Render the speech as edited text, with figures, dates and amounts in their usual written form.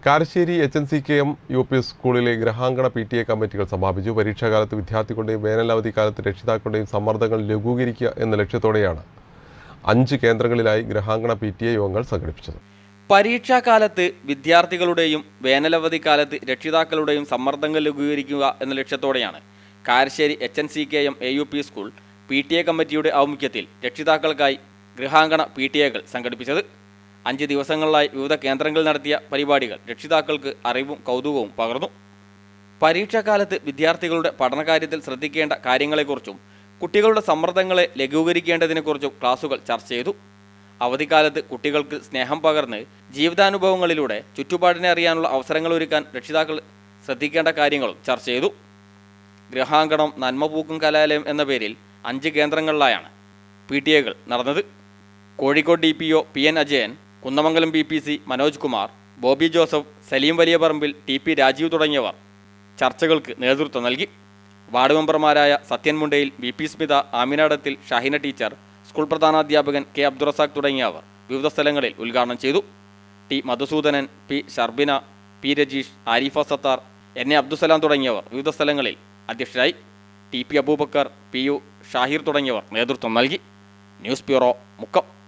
Karassery HNCKM UP സ്കൂളിലെ ഗ്രഹാങ്കണ PTA കമ്മിറ്റികൾ സമാപിച്ചു. പരീക്ഷാകാലത്ത് വിദ്യാർത്ഥികളുടെയും വേനലവധി കാലത്ത് രക്ഷിതാക്കളുടെയും സമ്മർദ്ദങ്ങൾ ലഘൂകരിക്കുക എന്ന ലക്ഷ്യത്തോടെയാണ് 5 കേന്ദ്രങ്ങളിലായി ഗ്രഹാങ്കണ PTA യോഗങ്ങൾ സംഘടിപ്പിച്ചത്. പരീക്ഷാകാലത്ത് വിദ്യാർത്ഥികളുടെയും വേനലവധി കാലത്ത് രക്ഷിതാക്കളുടെയും സമ്മർദ്ദങ്ങൾ ലഘൂകരിക്കുക എന്ന ലക്ഷ്യത്തോടെയാണ് Karassery HNCKM AUP school PTA കമ്മിറ്റിയുടെ ആഭിമുഖ്യത്തിൽ രക്ഷിതാക്കൾക്കായി ഗ്രഹാങ്കണ PTAകൾ സംഘടിപ്പിച്ചത്. 5 ദിവസങ്ങളിലായി വിവിധ കേന്ദ്രങ്ങളിൽ നടത്തിയ പരിപാടികൾ രക്ഷിതാക്കൾക്ക് അറിവും കൗതുകവും പകർന്നു. പരീക്ഷാകാലത്ത് വിദ്യാർത്ഥികളുടെ പഠനകാര്യത്തിൽ ശ്രദ്ധിക്കേണ്ട കാര്യങ്ങളെക്കുറിച്ചും കുട്ടികളുടെ സമ്മർദ്ദങ്ങളെ ലഘൂകരിക്കേണ്ടതിനെക്കുറിച്ചും ക്ലാസുകൾ ചർച്ച ചെയ്തു. അവധിക്കാലത്ത് കുട്ടികൾക്ക് സ്നേഹം പകർന്ന് ജീവിതാനുഭവങ്ങളിലൂടെ ചുറ്റുപാടിനെ അറിയാനുള്ള അവസരങ്ങളൊരുക്കാൻ രക്ഷിതാക്കൾ ശ്രദ്ധിക്കേണ്ട കാര്യങ്ങളും ചർച്ച ചെയ്തു. ഗ്രഹാങ്കണം നന്മപൂക്കും കലാലയം എന്ന പേരിൽ 5 കേന്ദ്രങ്ങളിലായാണ് PTAകൾ നടന്നത്. Kozhikode DPO PN Ajayan, Kunnamangalam BPC Manoj Kumar, Bobby Joseph, Saleem Valiyaparambil, TP Rajeev തുടങ്ങിയവർ ചർച്ചകൾക്ക് നേതൃത്വം നൽകി. വാർഡ് മെമ്പർമാരായ Sathyan Mundayil, BP Smitha, Aminadathil, Shahina teacher, school പ്രധാനാധ്യാപകൻ K അബ്ദുറസാഖ് തുടങ്ങിയവർ വിവിധ സ്ഥലങ്ങളിൽ ഉദ്ഘാടനം ചെയ്തു. T Madhusoodanan, P ഷർബിന, P Rajeesh, Arifa Sattar, NA Abdussalam തുടങ്ങിയവർ വിവിധ സ്ഥലങ്ങളിൽ അധ്യക്ഷരായി. TP അബൂബക്കർ, PU ഷാഹിർ തുടങ്ങിയവർ നേതൃത്വം നൽകി. News bureau, Mukkam.